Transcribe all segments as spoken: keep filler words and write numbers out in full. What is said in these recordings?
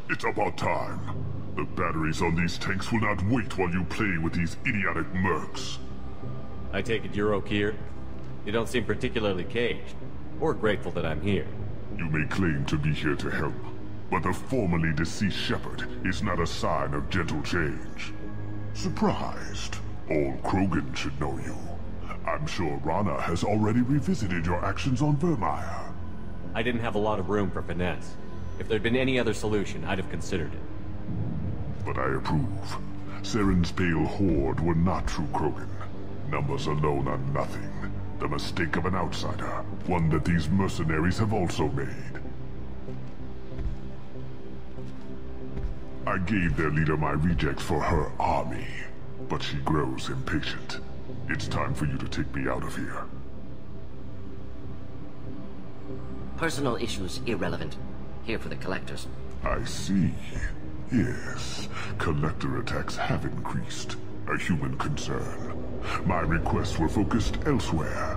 It's about time. The batteries on these tanks will not wait while you play with these idiotic mercs. I take it you're Okeer? You don't seem particularly caged, or grateful that I'm here. You may claim to be here to help, but the formerly deceased Shepard is not a sign of gentle change. Surprised? Old Krogan should know you. I'm sure Rana has already revisited your actions on Virmire. I didn't have a lot of room for finesse. If there'd been any other solution, I'd have considered it. But I approve. Saren's pale horde were not true Krogan. Numbers alone are nothing. The mistake of an outsider, one that these mercenaries have also made. I gave their leader my rejects for her army, but she grows impatient. It's time for you to take me out of here. Personal issues irrelevant. Here for the collectors. I see. Yes, collector attacks have increased. A human concern. My requests were focused elsewhere.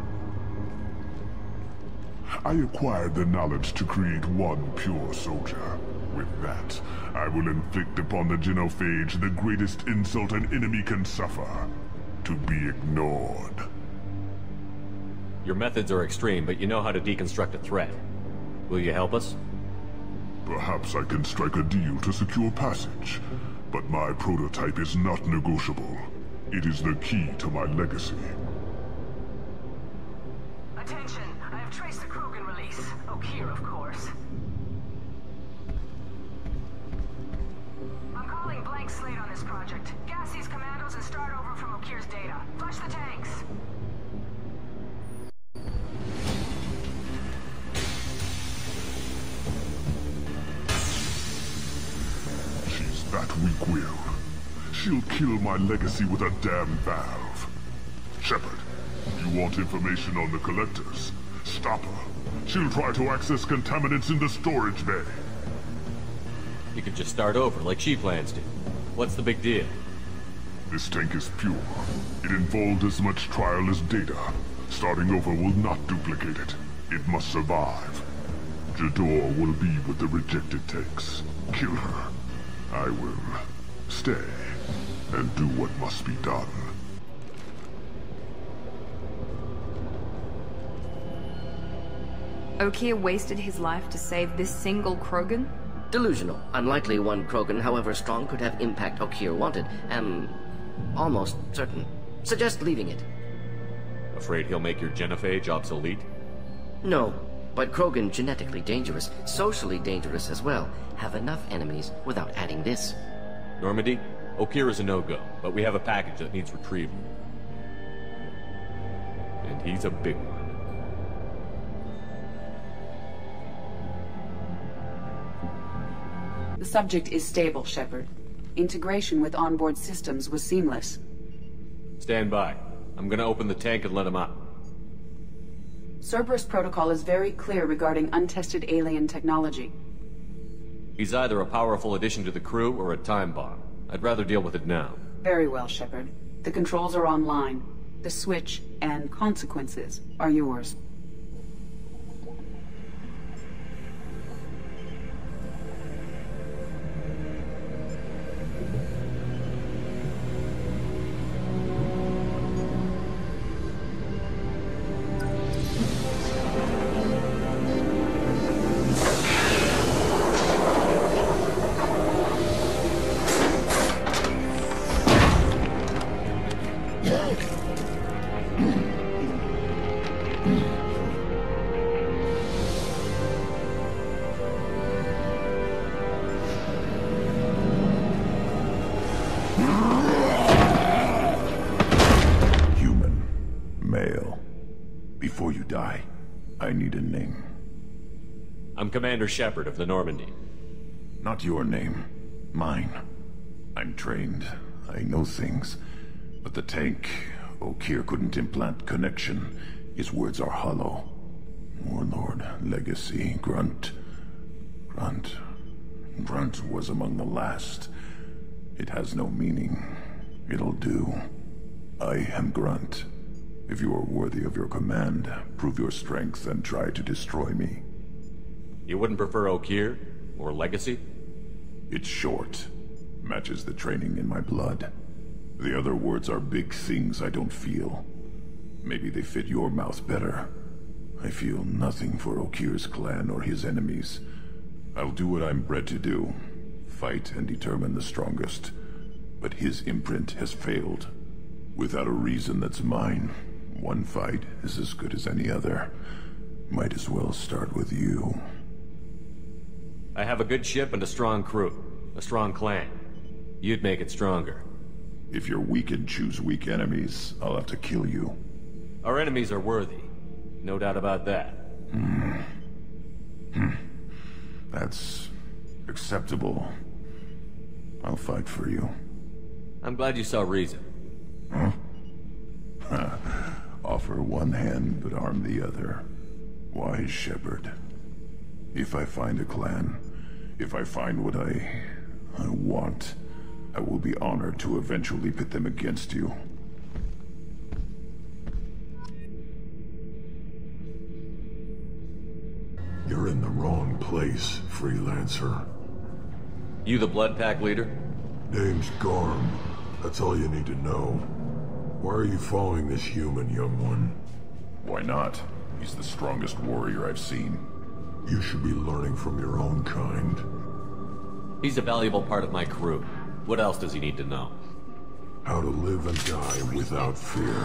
I acquired the knowledge to create one pure soldier. With that, I will inflict upon the Genophage the greatest insult an enemy can suffer. To be ignored. Your methods are extreme, but you know how to deconstruct a threat. Will you help us? Perhaps I can strike a deal to secure passage, but my prototype is not negotiable. It is the key to my legacy. Attention! I have traced the Krogan release. Okeer, of course. I'm calling blank slate on this project. Gas these commandos and start over from Okeer's data. Flush the tanks! She's that weak-willed. She'll kill my legacy with a damn valve. Shepard, you want information on the collectors? Stop her. She'll try to access contaminants in the storage bay. You could just start over, like she plans to. What's the big deal? This tank is pure. It involved as much trial as data. Starting over will not duplicate it. It must survive. Jador will be with the rejected tanks. Kill her. I will stay and do what must be done. Okeer wasted his life to save this single Krogan? Delusional. Unlikely one Krogan, however strong, could have impact Okeer wanted. Am almost certain. Suggest leaving it. Afraid he'll make your genophage obsolete? No, but Krogan genetically dangerous, socially dangerous as well. Have enough enemies without adding this. Normandy, Okeer is a no-go, but we have a package that needs retrieval. And he's a big one. The subject is stable, Shepard. Integration with onboard systems was seamless. Stand by. I'm gonna open the tank and let him out. Cerberus protocol is very clear regarding untested alien technology. He's either a powerful addition to the crew or a time bomb. I'd rather deal with it now. Very well, Shepard. The controls are online. The switch and consequences are yours. I need a name. I'm Commander Shepard of the Normandy. Not your name. Mine. I'm trained. I know things. But the tank, Okeer couldn't implant connection. His words are hollow. Warlord, Legacy, Grunt. Grunt. Grunt was among the last. It has no meaning. It'll do. I am Grunt. If you are worthy of your command, prove your strength and try to destroy me. You wouldn't prefer Okeer? Or Legacy? It's short. Matches the training in my blood. The other words are big things I don't feel. Maybe they fit your mouth better. I feel nothing for Okeer's clan or his enemies. I'll do what I'm bred to do. Fight and determine the strongest. But his imprint has failed. Without a reason that's mine, one fight is as good as any other. Might as well start with you. I have a good ship and a strong crew. A strong clan. You'd make it stronger. If you're weak and choose weak enemies, I'll have to kill you. Our enemies are worthy. No doubt about that. Hmm. Hmm. That's acceptable. I'll fight for you. I'm glad you saw reason. Huh? Offer one hand, but arm the other. Wise Shepard. If I find a clan, if I find what I... I want, I will be honored to eventually pit them against you. You're in the wrong place, freelancer. You the Blood Pack leader? Name's Garm. That's all you need to know. Why are you following this human, young one? Why not? He's the strongest warrior I've seen. You should be learning from your own kind. He's a valuable part of my crew. What else does he need to know? How to live and die without fear.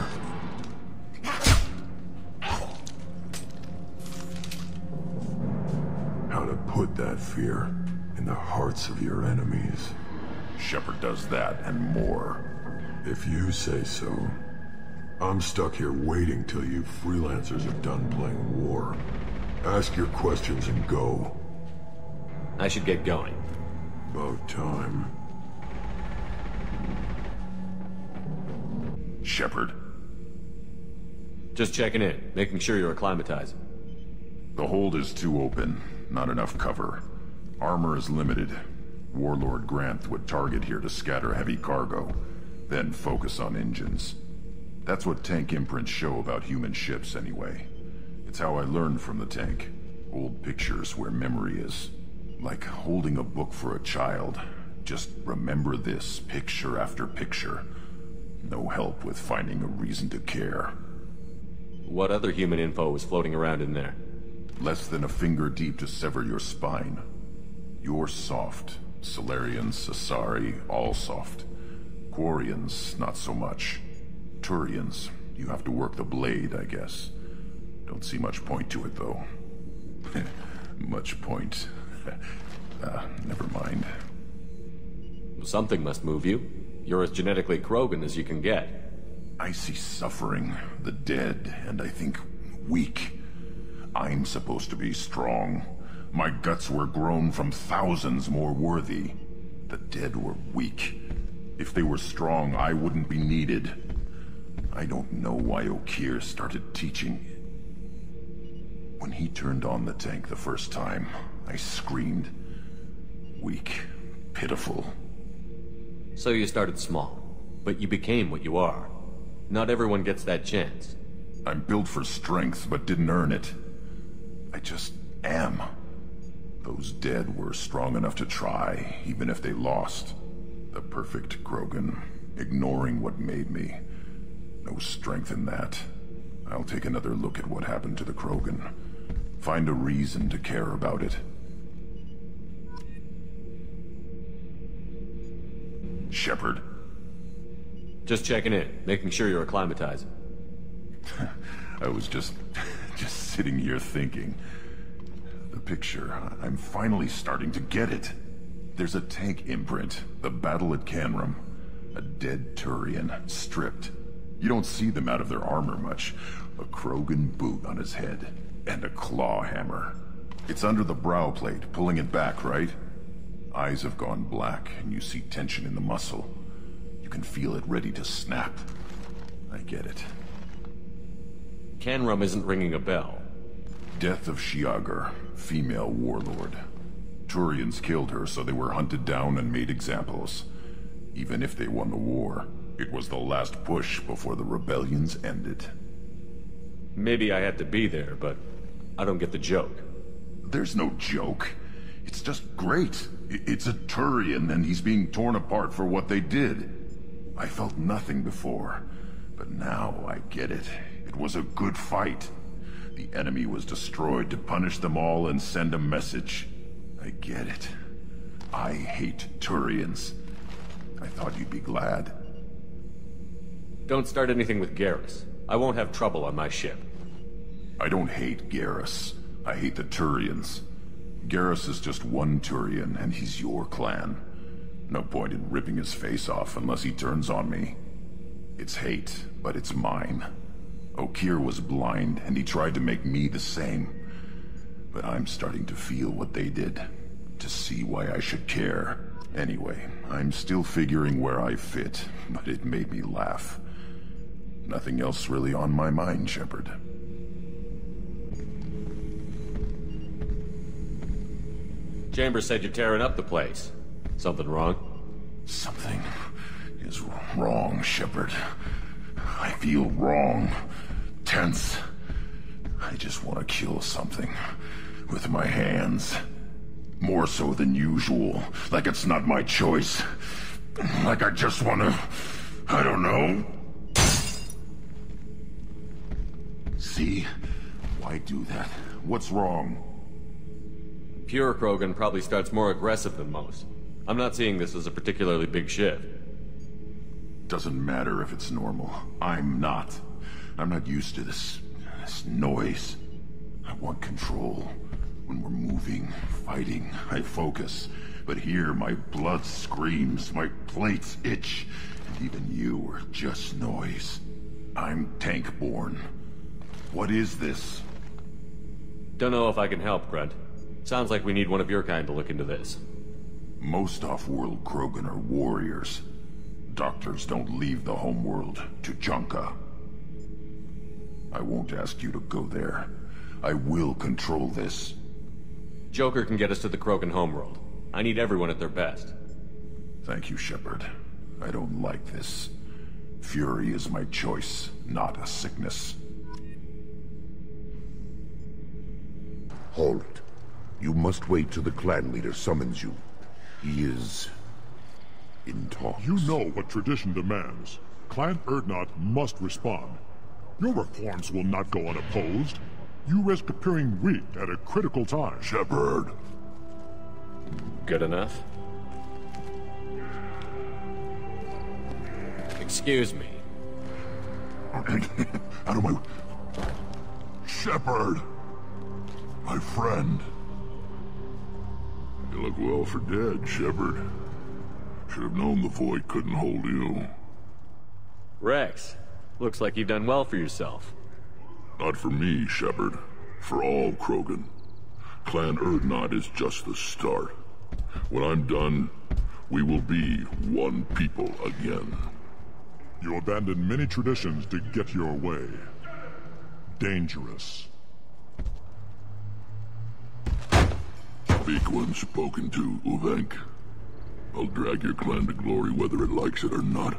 How to put that fear in the hearts of your enemies. Shepard does that and more. If you say so. I'm stuck here waiting till you freelancers are done playing war. Ask your questions and go. I should get going. About time. Shepard. Just checking in, making sure you're acclimatizing. The hold is too open. Not enough cover. Armor is limited. Warlord Granth would target here to scatter heavy cargo, then focus on engines. That's what tank imprints show about human ships, anyway. It's how I learned from the tank. Old pictures where memory is. Like holding a book for a child. Just remember this, picture after picture. No help with finding a reason to care. What other human info was floating around in there? Less than a finger deep to sever your spine. You're soft. Salarians, Asari, all soft. Quarians, not so much. Turians, you have to work the blade, I guess. Don't see much point to it, though. Much point. uh, never mind. Something must move you. You're as genetically Krogan as you can get. I see suffering, the dead, and I think weak. I'm supposed to be strong. My guts were grown from thousands more worthy. The dead were weak. If they were strong, I wouldn't be needed. I don't know why Okeer started teaching. When he turned on the tank the first time, I screamed. Weak. Pitiful. So you started small, but you became what you are. Not everyone gets that chance. I'm built for strength, but didn't earn it. I just am. Those dead were strong enough to try, even if they lost. The perfect Krogan, ignoring what made me. No strength in that. I'll take another look at what happened to the Krogan. Find a reason to care about it. Shepard. Just checking in, making sure you're acclimatizing. I was just... just sitting here thinking. The picture, I'm finally starting to get it. There's a tank imprint, the battle at Canram. A dead Turian, stripped. You don't see them out of their armor much. A Krogan boot on his head, and a claw hammer. It's under the brow plate, pulling it back, right? Eyes have gone black, and you see tension in the muscle. You can feel it ready to snap. I get it. Canram isn't ringing a bell. Death of Shiagar, female warlord. Turians killed her, so they were hunted down and made examples. Even if they won the war, it was the last push before the rebellions ended. Maybe I had to be there, but I don't get the joke. There's no joke. It's just great. It's a Turian, and he's being torn apart for what they did. I felt nothing before, but now I get it. It was a good fight. The enemy was destroyed to punish them all and send a message. I get it. I hate Turians. I thought you'd be glad. Don't start anything with Garrus. I won't have trouble on my ship. I don't hate Garrus. I hate the Turians. Garrus is just one Turian, and he's your clan. No point in ripping his face off unless he turns on me. It's hate, but it's mine. Okeer was blind, and he tried to make me the same. But I'm starting to feel what they did, to see why I should care. Anyway, I'm still figuring where I fit, but it made me laugh. Nothing else really on my mind, Shepard. Chambers said you're tearing up the place. Something wrong? Something is wrong, Shepard. I feel wrong. Tense. I just want to kill something. With my hands. More so than usual. Like it's not my choice. Like I just want to... I don't know. See? Why do that? What's wrong? Pure Krogan probably starts more aggressive than most. I'm not seeing this as a particularly big shift. Doesn't matter if it's normal. I'm not. I'm not used to this... this noise. I want control. When we're moving, fighting, I focus. But here, my blood screams, my plates itch, and even you are just noise. I'm tank-born. What is this? Don't know if I can help, Grunt. Sounds like we need one of your kind to look into this. Most off-world Krogan are warriors. Doctors don't leave the homeworld to Junka. I won't ask you to go there. I will control this. Joker can get us to the Krogan homeworld. I need everyone at their best. Thank you, Shepard. I don't like this. Fury is my choice, not a sickness. Halt. You must wait till the clan leader summons you. He is... in talks. You know what tradition demands. Clan Urdnot must respond. Your reforms will not go unopposed. You risk appearing weak at a critical time. Shepard. Good enough? Excuse me. Out of my... Shepard! My friend. You look well for dead, Shepard. Should have known the Void couldn't hold you. Rex, looks like you've done well for yourself. Not for me, Shepard. For all Krogan. Clan Urdnot is just the start. When I'm done, we will be one people again. You abandoned many traditions to get your way. Dangerous. Speak when spoken to, Uvenk. I'll drag your clan to glory whether it likes it or not.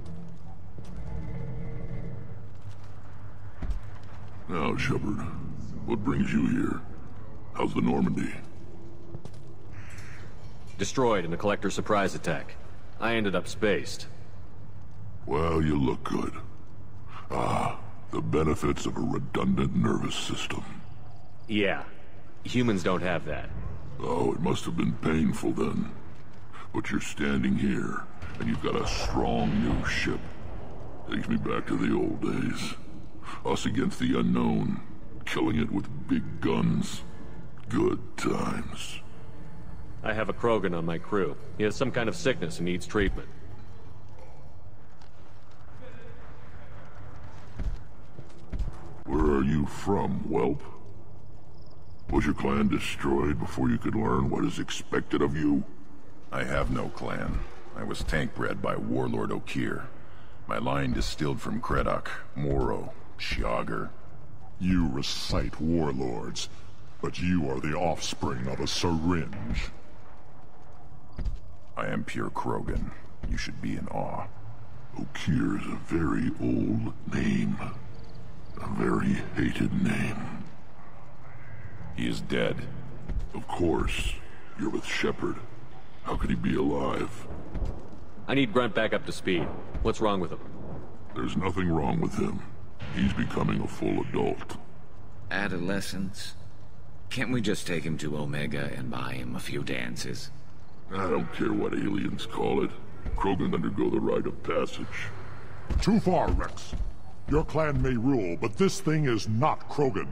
Now, Shepard, what brings you here? How's the Normandy? Destroyed in a Collector surprise attack. I ended up spaced. Well, you look good. Ah, the benefits of a redundant nervous system. Yeah. Humans don't have that. Oh, it must have been painful then. But you're standing here, and you've got a strong new ship. Takes me back to the old days. Us against the unknown, killing it with big guns. Good times. I have a Krogan on my crew. He has some kind of sickness and needs treatment. Where are you from, whelp? Was your clan destroyed before you could learn what is expected of you? I have no clan. I was tank-bred by Warlord Okeer. My line distilled from Kredok, Moro, Shiagar. You recite warlords, but you are the offspring of a syringe. I am pure Krogan. You should be in awe. Okeer is a very old name. A very hated name. He is dead. Of course. You're with Shepard. How could he be alive? I need Grunt back up to speed. What's wrong with him? There's nothing wrong with him. He's becoming a full adult. Adolescence? Can't we just take him to Omega and buy him a few dances? I don't care what aliens call it. Krogan undergo the rite of passage. Too far, Rex. Your clan may rule, but this thing is not Krogan.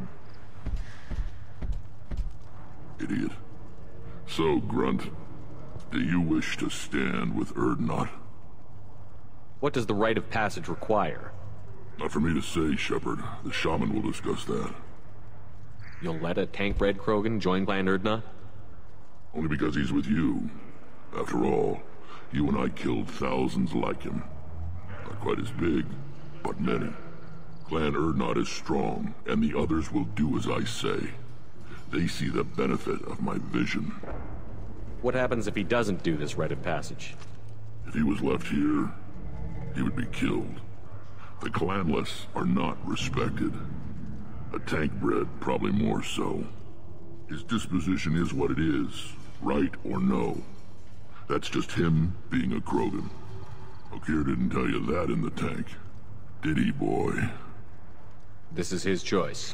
Idiot. So, Grunt, do you wish to stand with Urdnot? What does the rite of passage require? Not for me to say, Shepard. The shaman will discuss that. You'll let a tank-bred Krogan join Clan Urdnot? Only because he's with you. After all, you and I killed thousands like him. Not quite as big, but many. Clan Urdnot is strong, and the others will do as I say. They see the benefit of my vision. What happens if he doesn't do this rite of passage? If he was left here, he would be killed. The clanless are not respected. A tank-bred, probably more so. His disposition is what it is, right or no. That's just him being a Krogan. Okeer didn't tell you that in the tank. Did he, boy? This is his choice.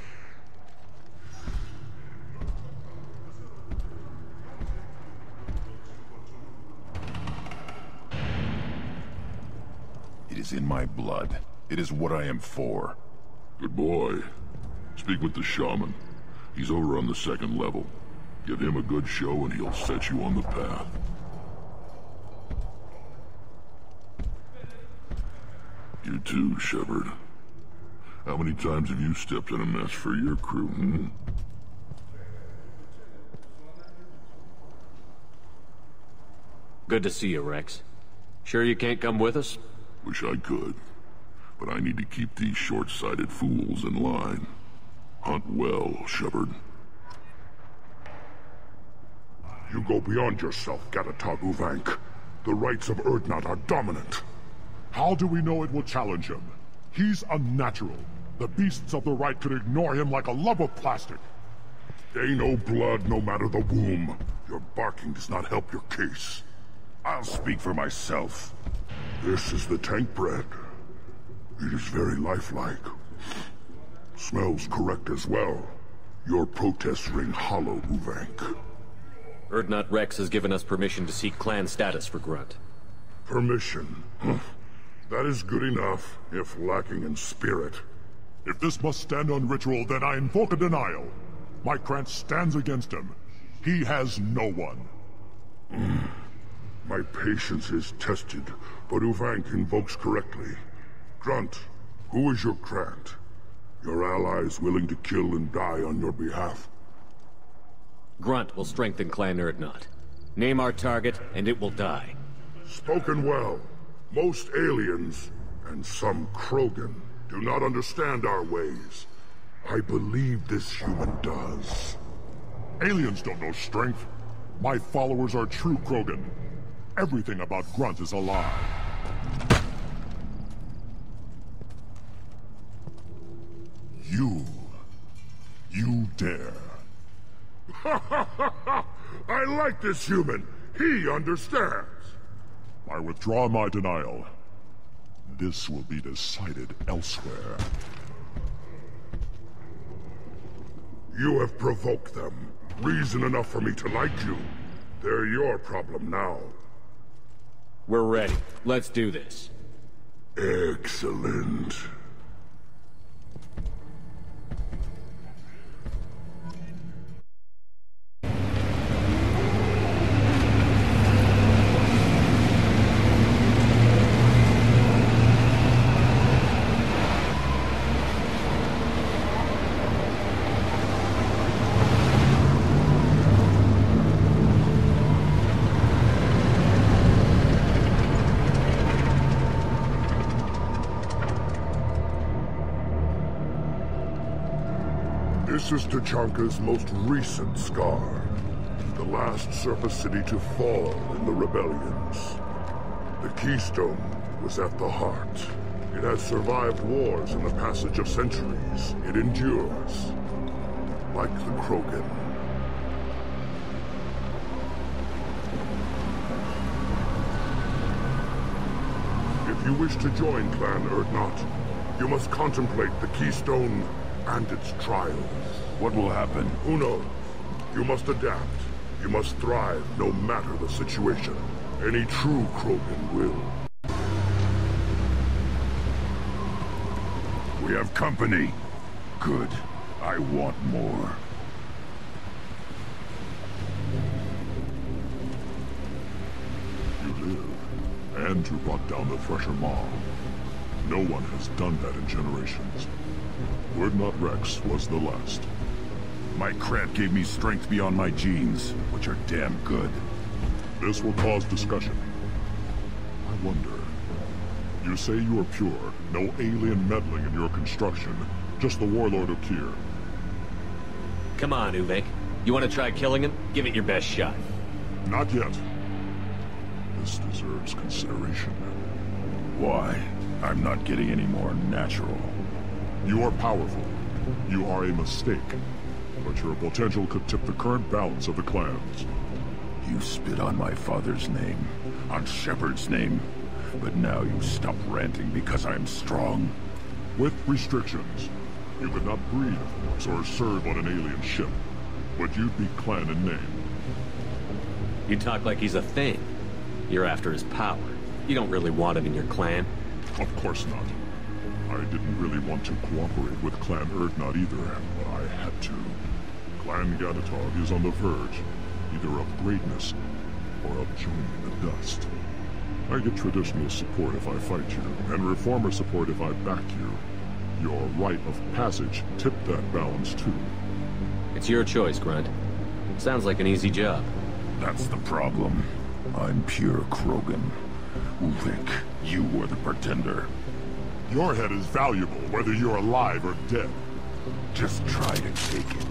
It is in my blood. It is what I am for. Good boy. Speak with the shaman. He's over on the second level. Give him a good show and he'll set you on the path. You too, Shepard. How many times have you stepped in a mess for your crew, hmm? Good to see you, Rex. Sure you can't come with us? Wish I could. But I need to keep these short-sighted fools in line. Hunt well, Shepard. You go beyond yourself, Gatatog Uvank. The rights of Urdnot are dominant. How do we know it will challenge him? He's unnatural. The beasts of the right could ignore him like a lump of plastic. Ain't no blood, no matter the womb. Your barking does not help your case. I'll speak for myself. This is the tank bred. It is very lifelike. Smells correct as well. Your protests ring hollow, Uvank. Urdnot Rex has given us permission to seek clan status for Grunt. Permission? That is good enough, if lacking in spirit. If this must stand on ritual, then I invoke a denial. My clan stands against him. He has no one. Mm. My patience is tested, but Uvank invokes correctly. Grunt, who is your Krant? Your allies willing to kill and die on your behalf? Grunt will strengthen Clan Urdnot. Name our target, and it will die. Spoken well. Most aliens, and some Krogan, do not understand our ways. I believe this human does. Aliens don't know strength. My followers are true Krogan. Everything about Grunt is a lie. You... you dare. I like this human. He understands. I withdraw my denial. This will be decided elsewhere. You have provoked them. Reason enough for me to like you. They're your problem now. We're ready. Let's do this. Excellent. This is Tachanka's most recent scar. The last surface city to fall in the rebellions. The Keystone was at the heart. It has survived wars and the passage of centuries. It endures. Like the Krogan. If you wish to join Clan Urdnot, you must contemplate the Keystone and its trials. What will happen? Who knows? You must adapt. You must thrive no matter the situation. Any true Krogan will. We have company. Good. I want more. You live, and you brought down the Thresher Maw. No one has done that in generations. Urdnot Rex was the last. My Krat gave me strength beyond my genes, which are damn good. This will cause discussion. I wonder... You say you are pure, no alien meddling in your construction, just the Warlord Okeer. Come on, Uvek. You want to try killing him? Give it your best shot. Not yet. This deserves consideration. Why? I'm not getting any more natural. You are powerful. You are a mistake. But your potential could tip the current balance of the clans. You spit on my father's name, on Shepard's name, but now you stop ranting because I'm strong. With restrictions. You could not breed, of course, or serve on an alien ship. But you'd be clan in name. You talk like he's a thing. You're after his power. You don't really want him in your clan. Of course not. I didn't really want to cooperate with Clan Urdnot either, but I had to. Clan Gatatog is on the verge, either of greatness or of joining the dust. I get traditional support if I fight you, and reformer support if I back you. Your rite of passage tipped that balance too. It's your choice, Grunt. Sounds like an easy job. That's the problem. I'm pure Krogan. Uvek, you were the pretender. Your head is valuable, whether you're alive or dead. Just try to take it.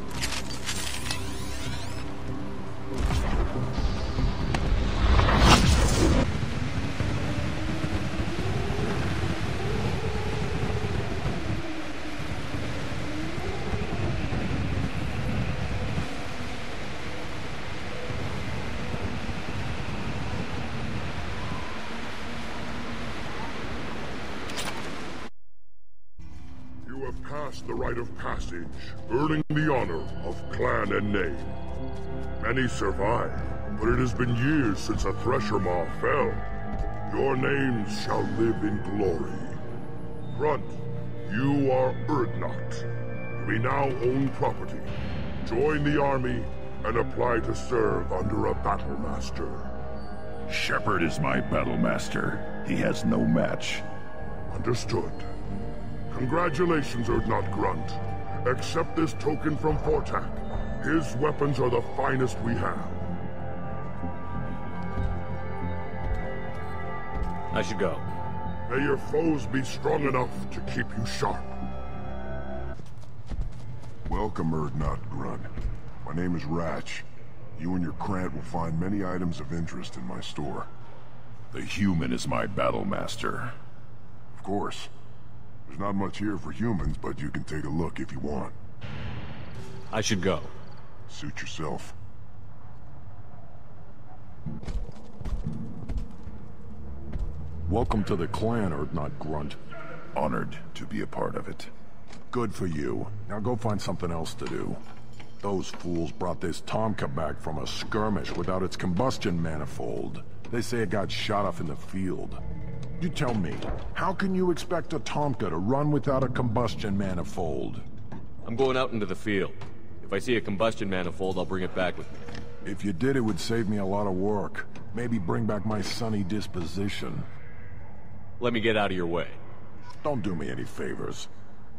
The rite of passage, earning the honor of clan and name. Many survive, but it has been years since a Thresher Maw fell. Your names shall live in glory. Grunt, you are Urdnot. We now own property. Join the army and apply to serve under a battle master. Shepard is my battle master. He has no match. Understood. Congratulations, Urdnot Grunt. Accept this token from Fortak. His weapons are the finest we have. I should go. May your foes be strong enough to keep you sharp. Welcome, Urdnot Grunt. My name is Ratch. You and your Krant will find many items of interest in my store. The human is my battle master. Of course. There's not much here for humans, but you can take a look if you want. I should go. Suit yourself. Welcome to the clan, Urdnot Grunt. Honored to be a part of it. Good for you. Now go find something else to do. Those fools brought this Tomka back from a skirmish without its combustion manifold. They say it got shot off in the field. You tell me, how can you expect a Tomka to run without a combustion manifold? I'm going out into the field. If I see a combustion manifold, I'll bring it back with me. If you did, it would save me a lot of work. Maybe bring back my sunny disposition. Let me get out of your way. Don't do me any favors.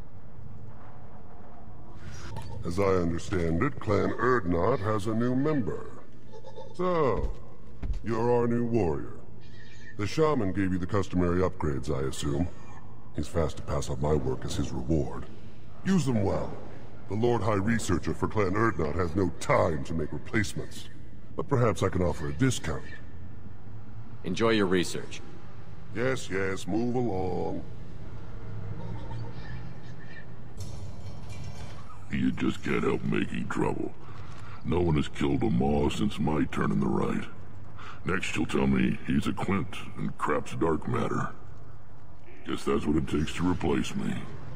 As I understand it, Clan Urdnot has a new member. So, you're our new warrior. The shaman gave you the customary upgrades, I assume. He's fast to pass on my work as his reward. Use them well. The Lord High Researcher for Clan Urdnot has no time to make replacements. But perhaps I can offer a discount. Enjoy your research. Yes, yes, move along. You just can't help making trouble. No one has killed a Maw since my turn in the right. Next you'll tell me he's a Quint and crap's dark matter. Guess that's what it takes to replace me.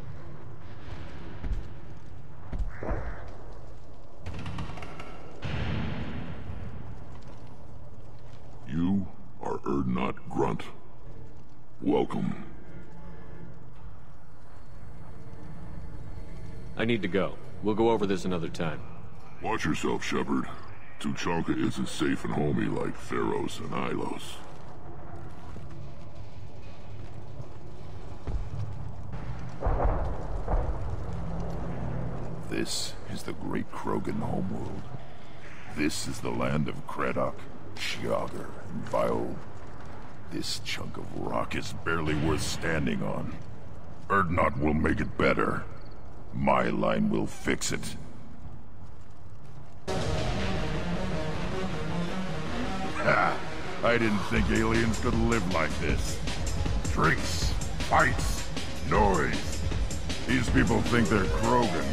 You are Urdnot Grunt. Welcome. I need to go. We'll go over this another time. Watch yourself, Shepard. Tuchanka isn't safe and homey like Theros and Ilos. This is the great Krogan homeworld. This is the land of Kredok, Shiagar, and Viol. This chunk of rock is barely worth standing on. Urdnot will make it better. My line will fix it. Ha! I didn't think aliens could live like this. Drinks, fights, noise. These people think they're Krogan.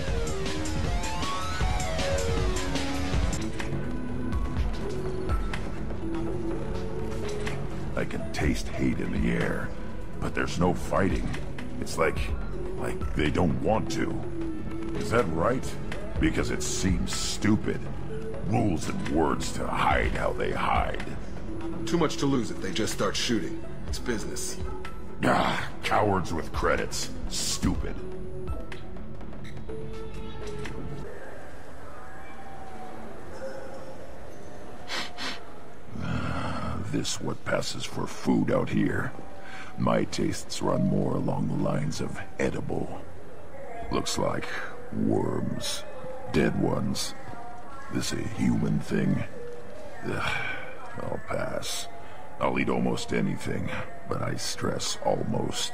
I can taste hate in the air, but there's no fighting. It's like, like they don't want to. Is that right? Because it seems stupid. Rules and words to hide how they hide. Too much to lose if they just start shooting. It's business. Ah, cowards with credits. Stupid. This what passes for food out here. My tastes run more along the lines of edible. Looks like worms. Dead ones. This a human thing? Ugh, I'll pass. I'll eat almost anything, but I stress almost.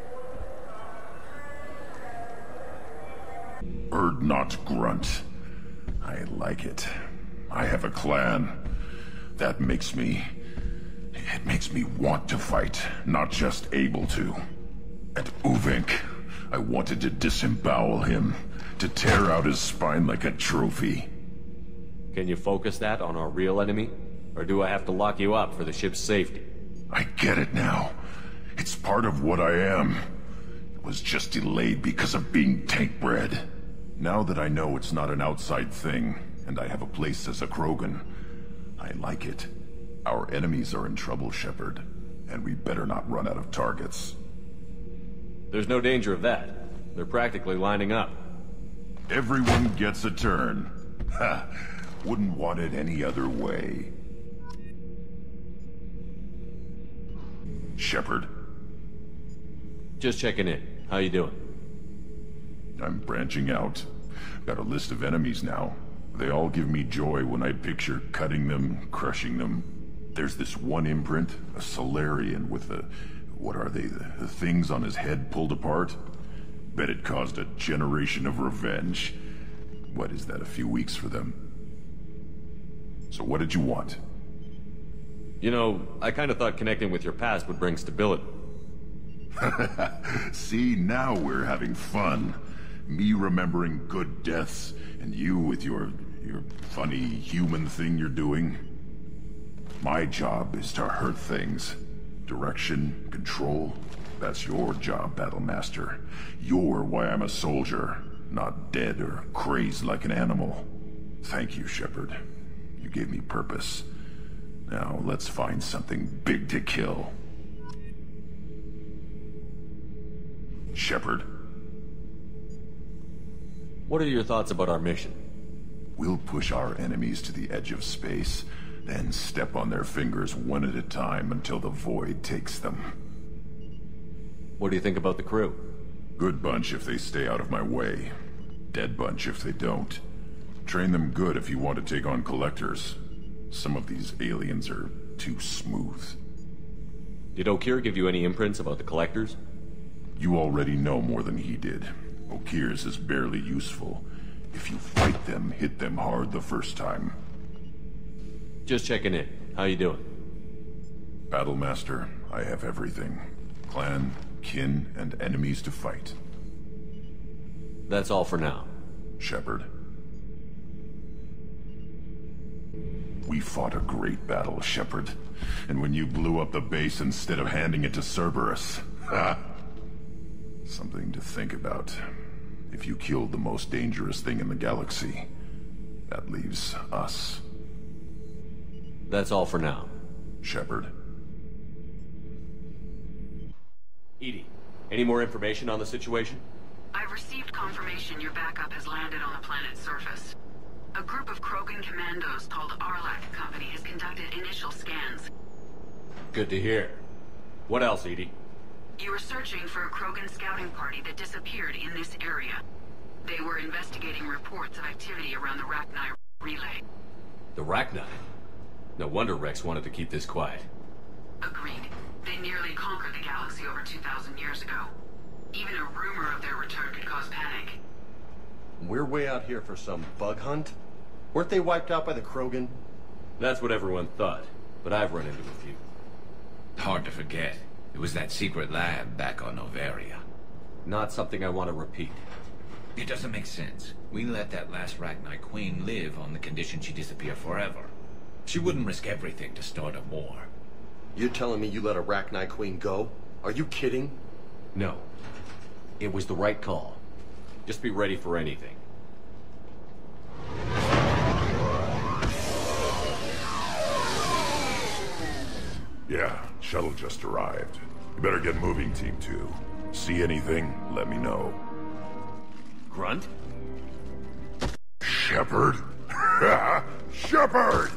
Urdnot Grunt. I like it. I have a clan. That makes me... It makes me want to fight, not just able to. At Uvink, I wanted to disembowel him, to tear out his spine like a trophy. Can you focus that on our real enemy? Or do I have to lock you up for the ship's safety? I get it now. It's part of what I am. It was just delayed because of being tank bred. Now that I know it's not an outside thing, and I have a place as a Krogan, I like it. Our enemies are in trouble, Shepard, and we better not run out of targets. There's no danger of that. They're practically lining up. Everyone gets a turn. Ha! Wouldn't want it any other way. Shepard. Just checking in. How you doing? I'm branching out. Got a list of enemies now. They all give me joy when I picture cutting them, crushing them. There's this one imprint, a Solarian with the... what are they, the, the things on his head pulled apart? Bet it caused a generation of revenge. What is that, a few weeks for them? So what did you want? You know, I kind of thought connecting with your past would bring stability. See, now we're having fun. Me remembering good deaths, and you with your... your funny human thing you're doing. My job is to hurt things. Direction, control. That's your job, Battlemaster. You're why I'm a soldier, not dead or crazed like an animal. Thank you, Shepard. You gave me purpose. Now, let's find something big to kill. Shepard. What are your thoughts about our mission? We'll push our enemies to the edge of space, then step on their fingers one at a time until the void takes them. What do you think about the crew? Good bunch if they stay out of my way. Dead bunch if they don't. Train them good if you want to take on collectors. Some of these aliens are too smooth. Did Okeer give you any imprints about the collectors? You already know more than he did. Okeer's is barely useful. If you fight them, hit them hard the first time. Just checking in. How you doing? Battlemaster, I have everything. Clan, kin, and enemies to fight. That's all for now. Shepard. We fought a great battle, Shepard. And when you blew up the base instead of handing it to Cerberus, ha! Something to think about. If you killed the most dangerous thing in the galaxy, that leaves us. That's all for now. Shepard. EDI, any more information on the situation? I've received confirmation your backup has landed on the planet's surface. A group of Krogan commandos called Arlak Company has conducted initial scans. Good to hear. What else, EDI? You were searching for a Krogan scouting party that disappeared in this area. They were investigating reports of activity around the Rachni relay. The Rachni? No wonder Rex wanted to keep this quiet. Agreed. They nearly conquered the galaxy over two thousand years ago. Even a rumor of their return could cause panic. We're way out here for some bug hunt? Weren't they wiped out by the Krogan? That's what everyone thought, but I've run into a few. Hard to forget. It was that secret lab back on Noveria. Not something I want to repeat. It doesn't make sense. We let that last Rachni Queen live on the condition she disappear forever. She wouldn't risk everything to start a war. You're telling me you let a Rachni Queen go? Are you kidding? No. It was the right call. Just be ready for anything. Yeah, shuttle just arrived. You better get moving, Team two. See anything, let me know. Grunt? Shepard? Shepard!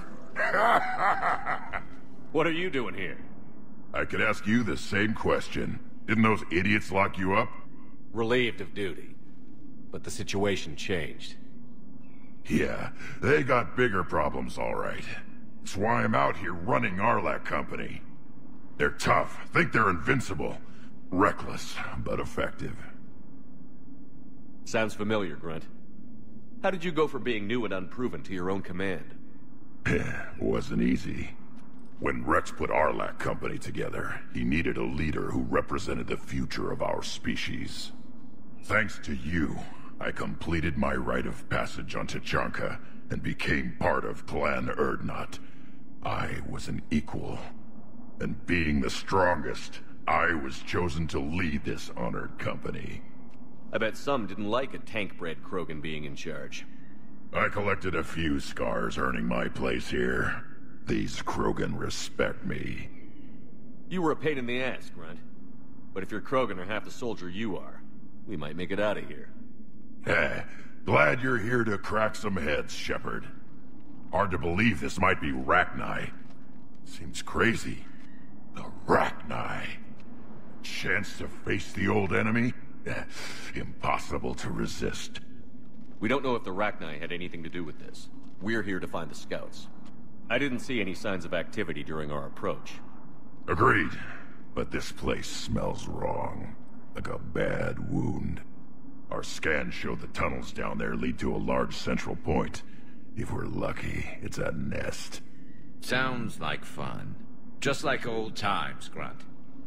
What are you doing here? I could ask you the same question. Didn't those idiots lock you up? Relieved of duty. But the situation changed. Yeah, they got bigger problems, all right. That's why I'm out here running Arlak Company. They're tough, think they're invincible. Reckless, but effective. Sounds familiar, Grunt. How did you go from being new and unproven to your own command? Wasn't easy. When Rex put Arlak Company together, he needed a leader who represented the future of our species. Thanks to you, I completed my rite of passage on Tuchanka and became part of Clan Urdnot. I was an equal. And being the strongest, I was chosen to lead this honored company. I bet some didn't like a tank-bred Krogan being in charge. I collected a few scars earning my place here. These Krogan respect me. You were a pain in the ass, Grunt. But if your Krogan are half the soldier you are, we might make it out of here. Eh, glad you're here to crack some heads, Shepard. Hard to believe this might be Rachni. Seems crazy. The Rachni. Chance to face the old enemy? Eh, impossible to resist. We don't know if the Rachni had anything to do with this. We're here to find the scouts. I didn't see any signs of activity during our approach. Agreed. But this place smells wrong. Like a bad wound. Our scans show the tunnels down there lead to a large central point. If we're lucky, it's a nest. Sounds like fun. Just like old times, Grunt.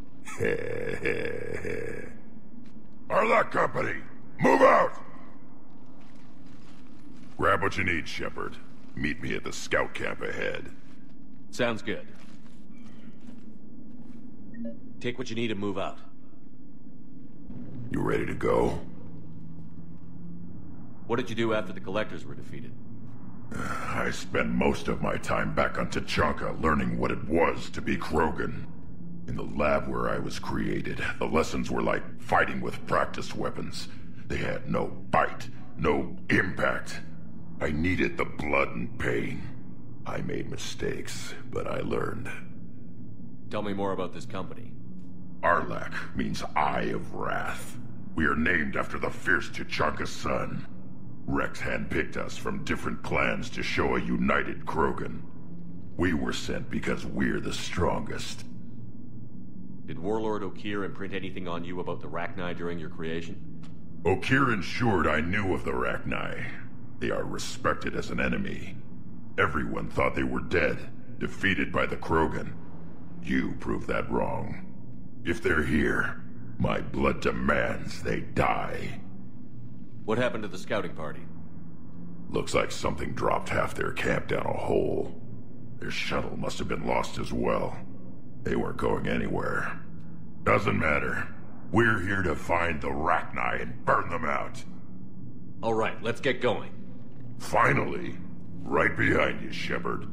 Arlak Company, move out! Grab what you need, Shepard. Meet me at the scout camp ahead. Sounds good. Take what you need and move out. You ready to go? What did you do after the Collectors were defeated? I spent most of my time back on Tuchanka learning what it was to be Krogan. In the lab where I was created, the lessons were like fighting with practice weapons. They had no bite, no impact. I needed the blood and pain. I made mistakes, but I learned. Tell me more about this company. Arlak means Eye of Wrath. We are named after the fierce Tuchanka sun. Rex handpicked us from different clans to show a united Krogan. We were sent because we're the strongest. Did Warlord Okeer imprint anything on you about the Rachni during your creation? Okeer ensured I knew of the Rachni. They are respected as an enemy. Everyone thought they were dead, defeated by the Krogan. You proved that wrong. If they're here, my blood demands they die. What happened to the scouting party? Looks like something dropped half their camp down a hole. Their shuttle must have been lost as well. They weren't going anywhere. Doesn't matter. We're here to find the Rachni and burn them out. All right, let's get going. Finally. Right behind you, Shepard.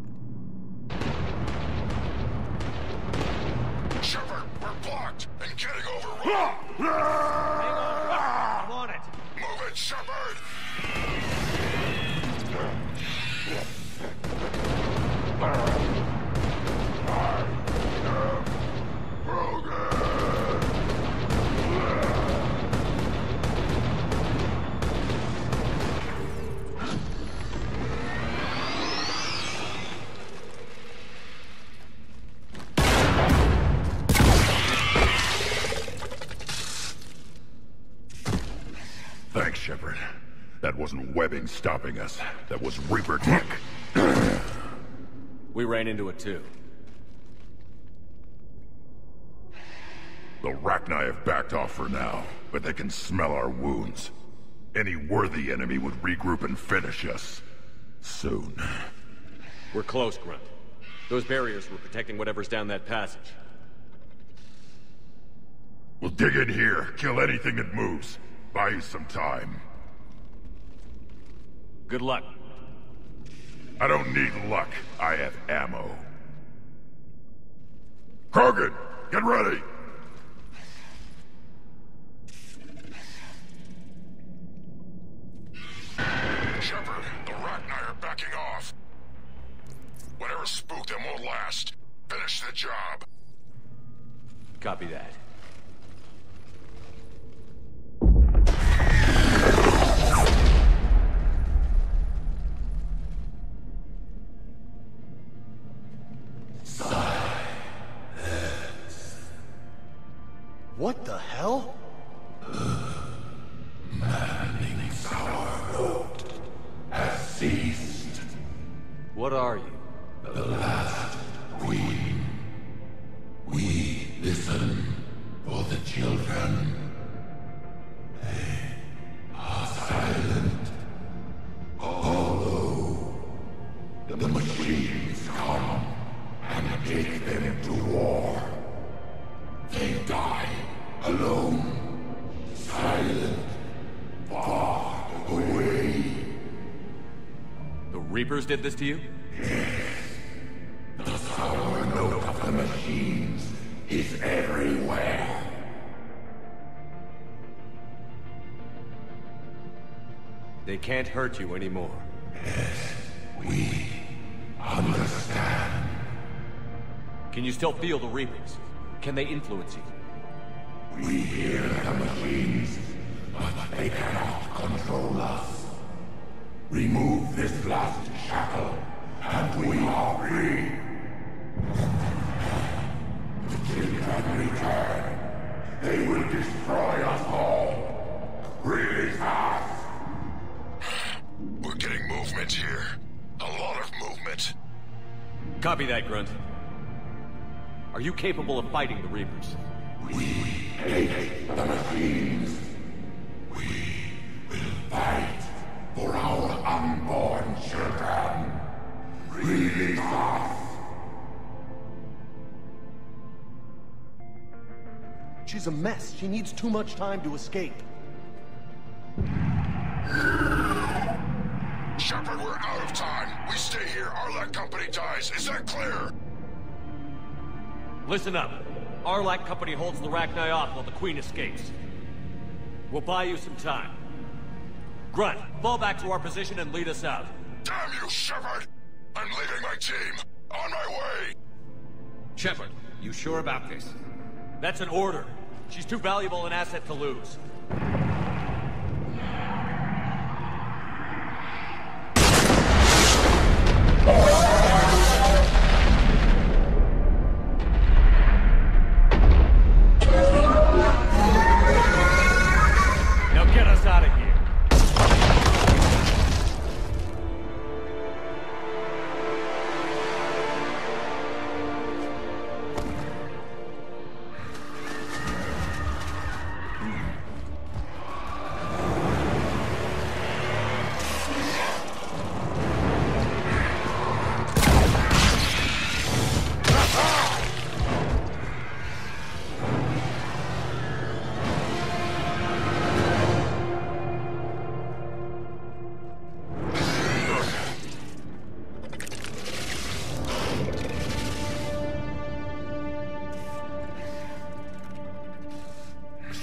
Shepard, we're blocked and getting overrun. Hang on, I'm on it. Move it, Shepard! Thanks, Shepard. That wasn't webbing stopping us. That was Reaper tech. We ran into it too. The Rachni have backed off for now, but they can smell our wounds. Any worthy enemy would regroup and finish us. Soon. We're close, Grunt. Those barriers were protecting whatever's down that passage. We'll dig in here, kill anything that moves. Buy you some time. Good luck. I don't need luck. I have ammo. Krogan, get ready! Shepard, the Rachni are backing off. Whatever spooked them won't last. Finish the job. Copy that. What the hell? Manning's our road has ceased. What are you? The last queen. We listen for the children. They are silent. Although the machines come and take them to war, they die alone, silent, far away. The Reapers did this to you? Yes. The sour note of the machines is everywhere. They can't hurt you anymore. Yes, we understand. Can you still feel the Reapers? Can they influence you? We hear the machines, but they cannot control us. Remove this last shackle, and we are free. The children return. They will destroy us all. Release us. We're getting movement here. A lot of movement. Copy that, Grunt. Are you capable of fighting the Reapers? We hate the machines. We will fight for our unborn children. Release us. She's a mess. She needs too much time to escape. Shepard, we're out of time. We stay here, Arlec Company dies. Is that clear? Listen up. Arlec Company holds the Rachni off while the Queen escapes. We'll buy you some time. Grunt, fall back to our position and lead us out. Damn you, Shepard! I'm leaving my team. On my way! Shepard, you sure about this? That's an order. She's too valuable an asset to lose. Now get us out of here.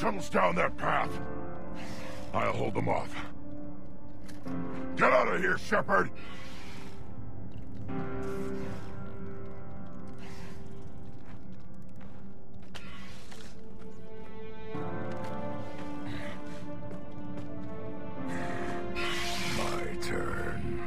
tunnels down that path. I'll hold them off. Get out of here, Shepard! My turn.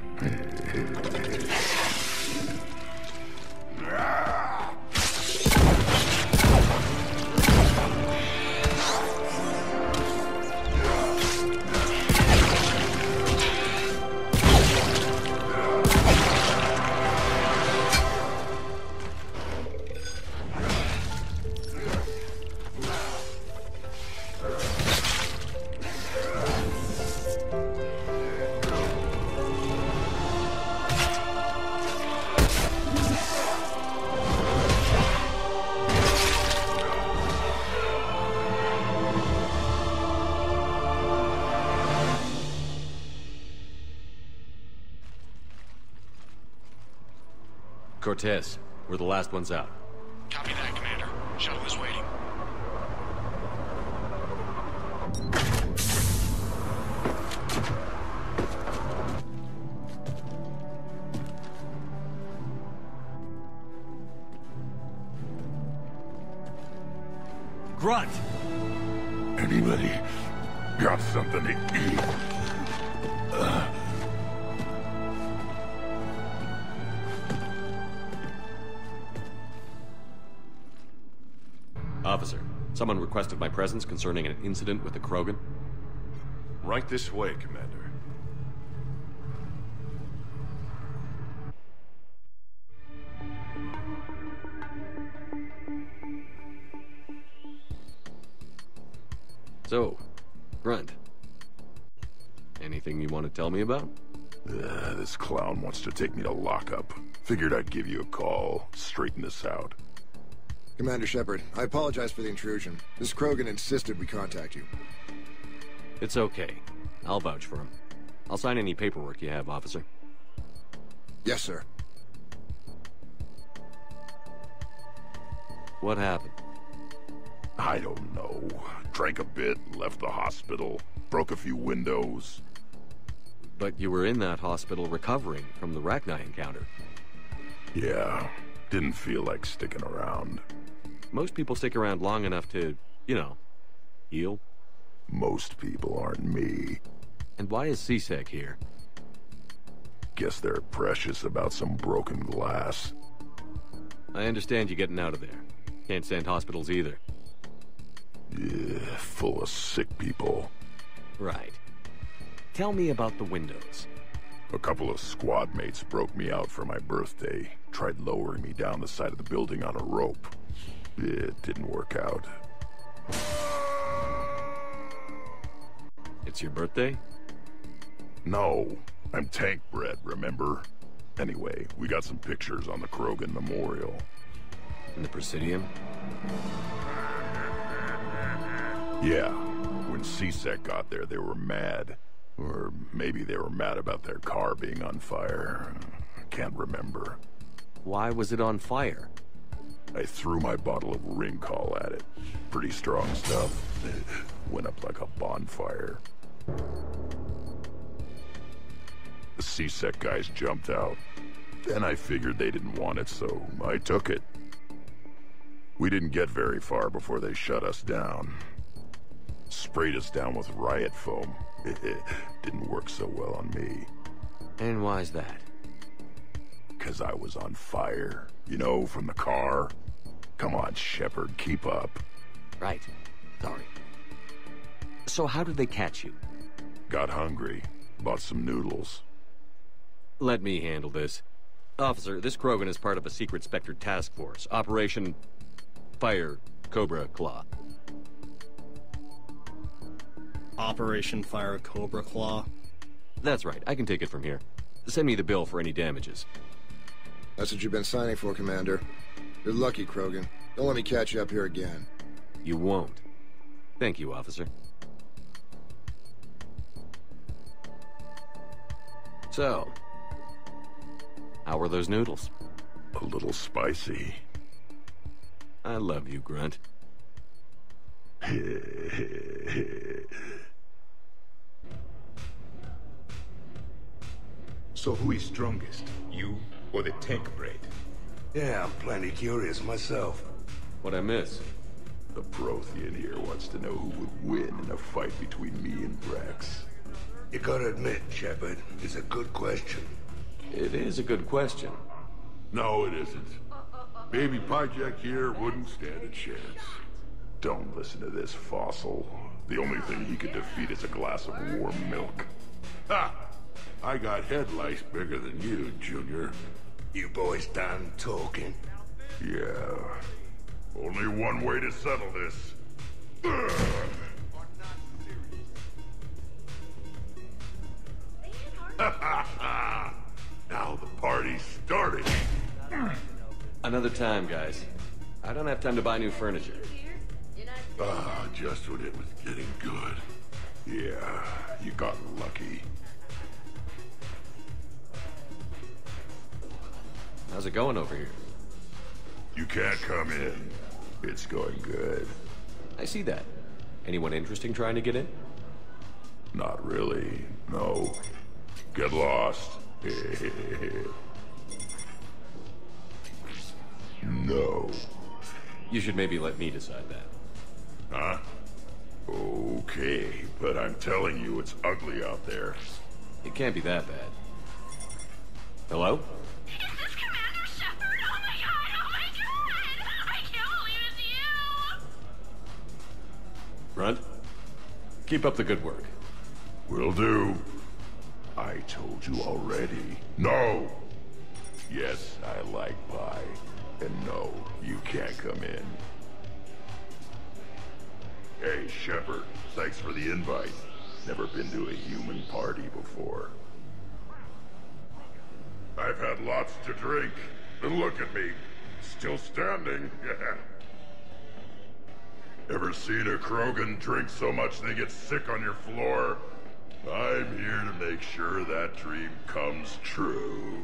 Cortez, we're the last ones out. Copy that, Commander. Shuttle is waiting. Grunt! Anybody got something to eat? Uh. Officer, someone requested my presence concerning an incident with the Krogan. Right this way, Commander. So, Grunt, anything you want to tell me about? Uh, this clown wants to take me to lockup. Figured I'd give you a call, straighten this out. Commander Shepard, I apologize for the intrusion. This Krogan insisted we contact you. It's okay. I'll vouch for him. I'll sign any paperwork you have, officer. Yes, sir. What happened? I don't know. Drank a bit, left the hospital, broke a few windows. But you were in that hospital recovering from the Rachni encounter. Yeah, didn't feel like sticking around. Most people stick around long enough to, you know, heal. Most people aren't me. And why is C SEC here? Guess they're precious about some broken glass. I understand you getting out of there. Can't stand hospitals either. Yeah, full of sick people. Right. Tell me about the windows. A couple of squad mates broke me out for my birthday. Tried lowering me down the side of the building on a rope. It didn't work out. It's your birthday? No, I'm tank bred, remember? Anyway, we got some pictures on the Krogan Memorial. In the Presidium? Yeah, when C SEC got there, they were mad. Or maybe they were mad about their car being on fire. Can't remember. Why was it on fire? I threw my bottle of Ringcall at it. Pretty strong stuff. Went up like a bonfire. The C SEC guys jumped out. Then I figured they didn't want it, so I took it. We didn't get very far before they shut us down. Sprayed us down with riot foam. Didn't work so well on me. And why's that? Because I was on fire. You know, from the car. Come on, Shepard, keep up. Right. Sorry. So how did they catch you? Got hungry. Bought some noodles. Let me handle this. Officer, this Krogan is part of a secret Spectre task force. Operation Fire Cobra Claw. Operation Fire Cobra Claw? That's right. I can take it from here. Send me the bill for any damages. That's what you've been signing for, Commander. You're lucky, Krogan. Don't let me catch you up here again. You won't. Thank you, officer. So, how were those noodles? A little spicy. I love you, Grunt. So who is strongest, you or the tank braid? Yeah, I'm plenty curious myself. What'd I miss? The Prothean here wants to know who would win in a fight between me and Rex. You gotta admit, Shepard, it's a good question. It is a good question. No, it isn't. Baby Pyjak here wouldn't stand a chance. Don't listen to this fossil. The only thing he could defeat is a glass of warm milk. Ha! I got head lice bigger than you, Junior. You boys done talking? Yeah. Only one way to settle this. Now the party's starting. Another time, guys. I don't have time to buy new furniture. Ah, just when it was getting good. Yeah, you got lucky. How's it going over here? You can't come in. It's going good. I see that. Anyone interesting trying to get in? Not really, no. Get lost. No. You should maybe let me decide that. Huh? Okay, but I'm telling you it's ugly out there. It can't be that bad. Hello? Is this Commander Shepard? Oh my god, oh my god! I can't believe it's you! Grunt? Keep up the good work. Will do. I told you already. No! Yes, I like pie. And no, you can't come in. Hey, Shepard. Thanks for the invite. Never been to a human party before. I've had lots to drink. And look at me. Still standing. Ever seen a Krogan drink so much they get sick on your floor? I'm here to make sure that dream comes true.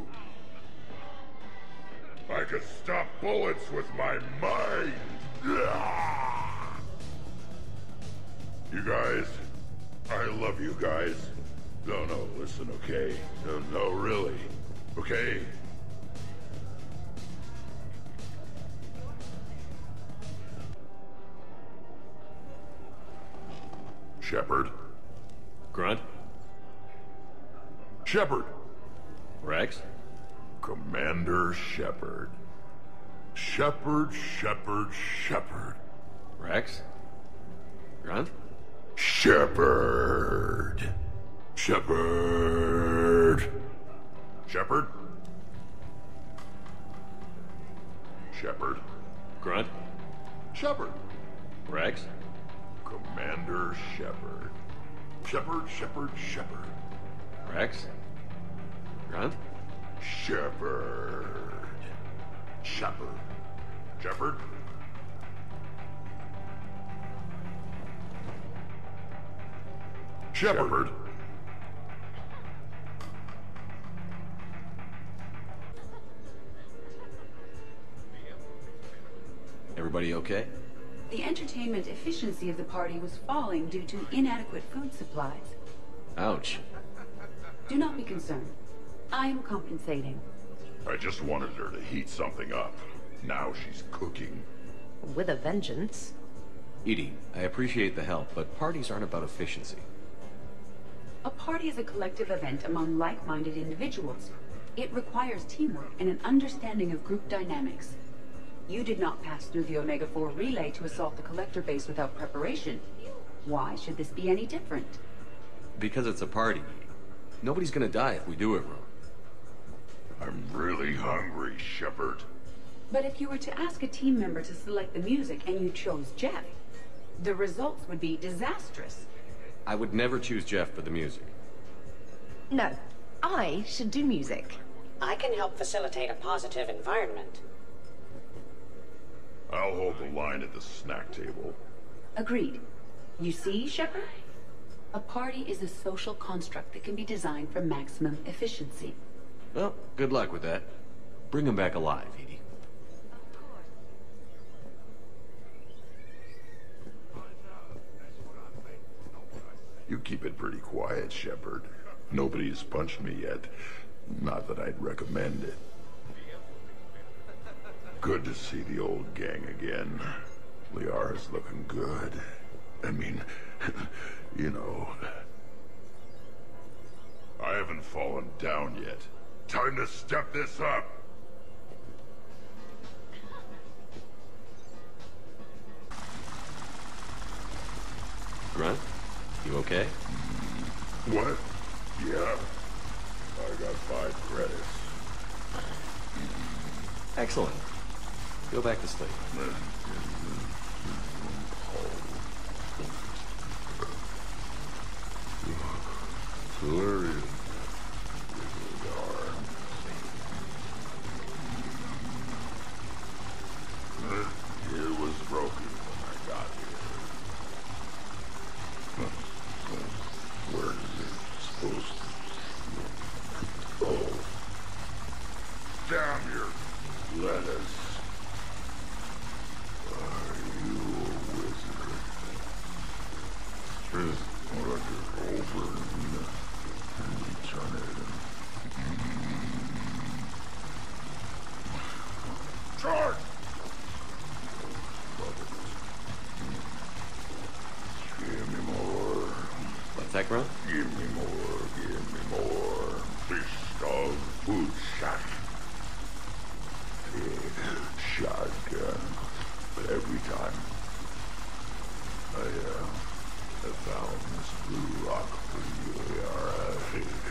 I could stop bullets with my mind. You guys, I love you guys. No, no, listen, okay? No, no, really. Okay? Shepard. Grunt? Shepard. Rex? Commander Shepard. Shepard, Shepard, Shepard. Rex? Grunt? Shepard. Shepard. Shepard. Shepard. Grunt? Shepard. Rex? Commander Shepard. Shepard, Shepard, Shepard. Rex? Grunt? Shepard. Shepard. Shepard. Shepard. Everybody okay? The entertainment efficiency of the party was falling due to inadequate food supplies. Ouch. Do not be concerned. I am compensating. I just wanted her to heat something up. Now she's cooking. With a vengeance. Edie, I appreciate the help, but parties aren't about efficiency. A party is a collective event among like-minded individuals. It requires teamwork and an understanding of group dynamics. You did not pass through the Omega four relay to assault the Collector base without preparation. Why should this be any different? Because it's a party. Nobody's gonna die if we do it wrong. I'm really hungry, Shepard. But if you were to ask a team member to select the music and you chose Jeff, the results would be disastrous. I would never choose Jeff for the music. No, I should do music. I can help facilitate a positive environment. I'll hold the line at the snack table. Agreed. You see, Shepard? A party is a social construct that can be designed for maximum efficiency. Well, good luck with that. Bring him back alive, Edie. You keep it pretty quiet, Shepard. Nobody's punched me yet. Not that I'd recommend it. Good to see the old gang again. Liara's looking good. I mean, you know... I haven't fallen down yet. Time to step this up! Grunt, you okay? What? Yeah. I got five credits. Excellent. Go back to sleep. Hilarious. It was broken when I got here. Where is it supposed to... Oh. Damn your lettuce. Are you a wizard? Just run it over and, and turn it in. Charge! Give me more. What's that, Grunt? Give me more, give me more. Fist of food shot. Shotgun. But every time I, uh, I found this blue rock for you, alright?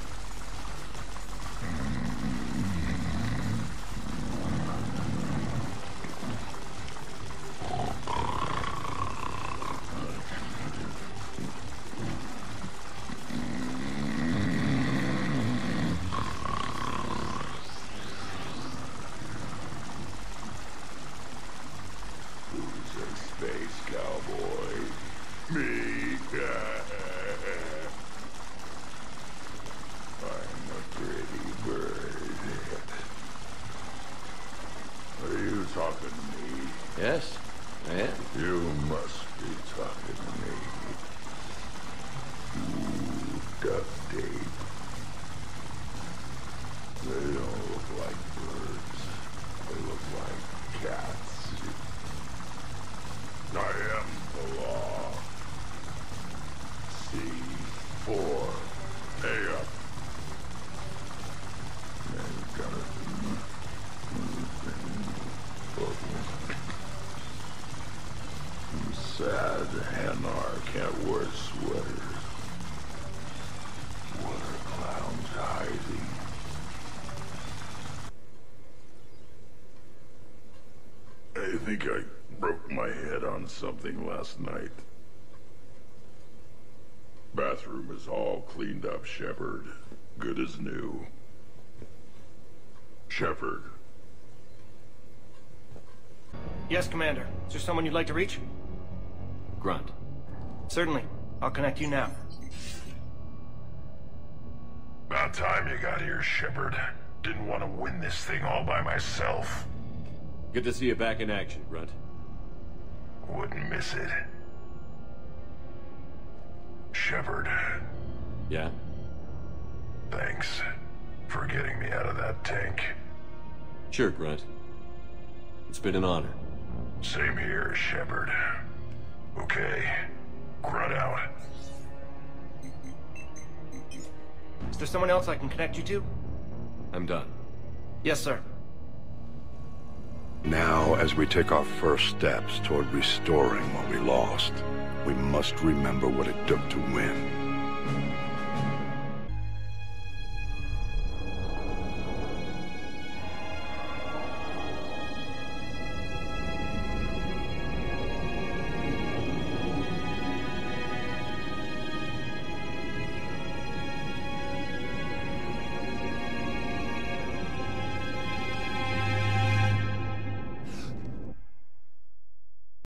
Space cowboy. Me. I'm a pretty bird. Are you talking to me? Yes, I am. You must be talking to me. Ooh, duct tape. They don't look like birds. They look like cats. I am the law. C four. Pay up. And got it. Sad Hanar can't wear sweaters. What are clowns hiding? I think I broke my head on something last night. Bathroom is all cleaned up, Shepard. Good as new. Shepard. Yes, Commander. Is there someone you'd like to reach? Grunt. Certainly. I'll connect you now. About time you got here, Shepard. Didn't want to win this thing all by myself. Good to see you back in action, Grunt. Wouldn't miss it. Shepard. Yeah? Thanks for getting me out of that tank. Sure, Grunt. It's been an honor. Same here, Shepard. Okay. Grunt out. Is there someone else I can connect you to? I'm done. Yes, sir. Now, as we take our first steps toward restoring what we lost, we must remember what it took to win.